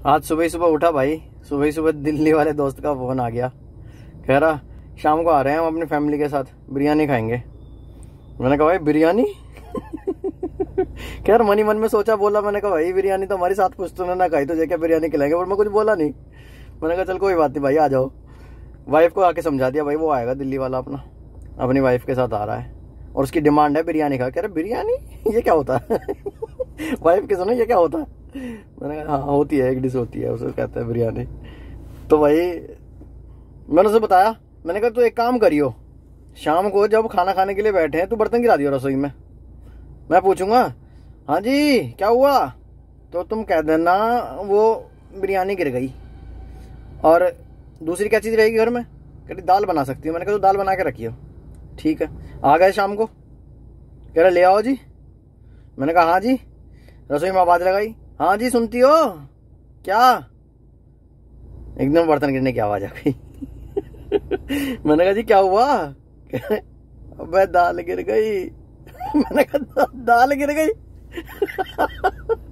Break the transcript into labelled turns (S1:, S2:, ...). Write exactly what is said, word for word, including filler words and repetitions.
S1: आज सुबह ही सुबह उठा भाई, सुबह ही सुबह दिल्ली वाले दोस्त का फोन आ गया, कह रहा शाम को आ रहे हैं हम अपनी फैमिली के साथ, बिरयानी खाएंगे। मैंने कहा भाई बिरयानी कह रहा मनी मन में सोचा, बोला मैंने कहा भाई बिरयानी तो हमारी साथ पुश्तों ने खाई, तो क्या बिरयानी खिलाएंगे, और मैं कुछ बोला नहीं। मैंने कहा चल कोई बात नहीं भाई आ जाओ। वाइफ को आके समझा दिया भाई वो आएगा दिल्ली वाला अपना, अपनी वाइफ के साथ आ रहा है और उसकी डिमांड है बिरयानी खा। कह रहे बिरयानी ये क्या होता है वाइफ के सुनो ये क्या होता है। मैंने कहा हाँ होती है, एक डिश होती है, उसे कहते हैं बिरयानी। तो भाई मैंने उसे बताया, मैंने कहा तू एक काम करियो, शाम को जब खाना खाने के लिए बैठे हैं तू बर्तन गिरा दियो रसोई में, मैं पूछूंगा हाँ जी क्या हुआ, तो तुम कह देना वो बिरयानी गिर गई। और दूसरी क्या चीज़ रहेगी घर में, कहती दाल बना सकती हो। मैंने कहा तो दाल बना के रखियो। ठीक है, आ गए शाम को, कह रहे ले आओ जी। मैंने कहा हाँ जी। रसोई में आवाज़ लगाई, हाँ जी सुनती हो क्या, एकदम बर्तन गिरने की आवाज़ आ गई मैंने कहा जी क्या हुआ, अबे दाल गिर गई मैंने कहा दाल गिर गई